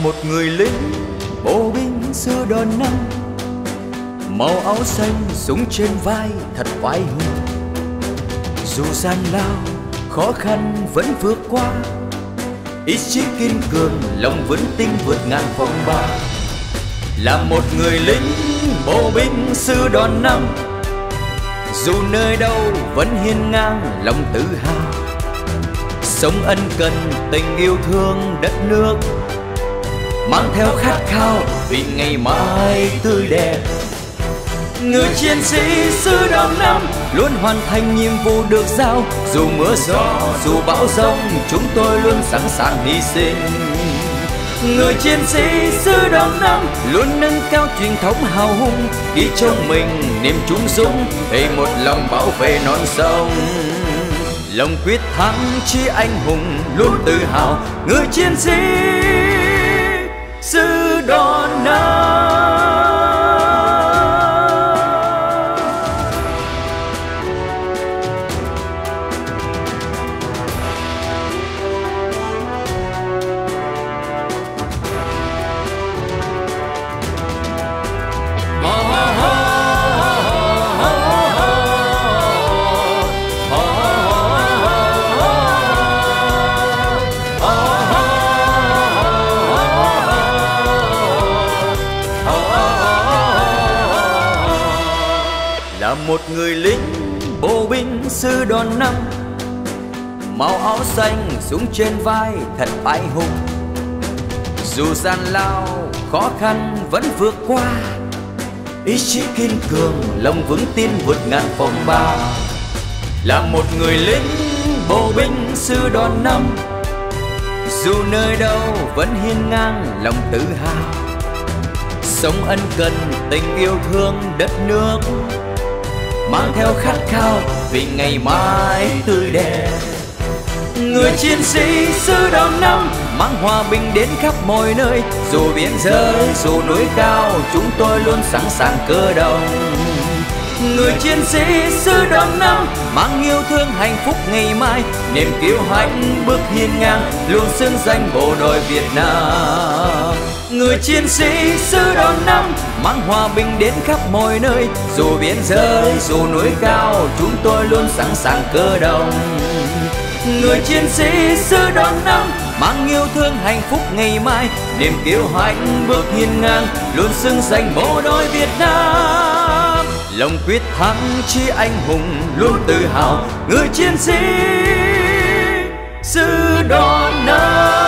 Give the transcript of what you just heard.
một người lính bộ binh xưa đòn năm, màu áo xanh súng trên vai thật oai hùng. Dù gian lao khó khăn vẫn vượt qua, ý chí kiên cường lòng vững tin vượt ngàn phong ba. Là một người lính bộ binh xưa đòn năm, dù nơi đâu vẫn hiên ngang lòng tự hào. Sống ân cần tình yêu thương đất nước, mang theo khát khao vì ngày mai tươi đẹp. Người chiến sĩ xứ đòn năm luôn hoàn thành nhiệm vụ được giao, dù mưa gió dù bão giông chúng tôi luôn sẵn sàng hy sinh. Người chiến sĩ xứ đòn năm luôn nâng cao truyền thống hào hùng, ghi trong mình niềm trung dũng để một lòng bảo vệ non sông. Lòng quyết thắng chí anh hùng luôn tự hào, người chiến sĩ xứ đòn năm. Là một người lính bộ binh xứ đòn năm, màu áo xanh súng trên vai thật oai hùng. Dù gian lao khó khăn vẫn vượt qua, ý chí kiên cường lòng vững tin vượt ngàn phong ba. Là một người lính bộ binh xứ đòn năm, dù nơi đâu vẫn hiên ngang lòng tự hào. Sống ân cần tình yêu thương đất nước, mang theo khát khao vì ngày mai tươi đẹp. Người chiến sĩ xứ đòn năm mang hòa bình đến khắp mọi nơi, dù biên giới dù núi cao chúng tôi luôn sẵn sàng cơ động. Người chiến sĩ xứ đòn năm mang yêu thương hạnh phúc ngày mai, niềm kiêu hãnh bước hiên ngang luôn xứng danh bộ đội Việt Nam. Người chiến sĩ xứ đòn năm mang hòa bình đến khắp mọi nơi, dù biên giới dù núi cao chúng tôi luôn sẵn sàng cơ động. Người chiến sĩ xứ đòn năm mang yêu thương hạnh phúc ngày mai, niềm kiêu hãnh bước hiên ngang luôn xứng danh bộ đội Việt Nam. Lòng quyết thắng chí anh hùng luôn tự hào, người chiến sĩ xứ đòn năm.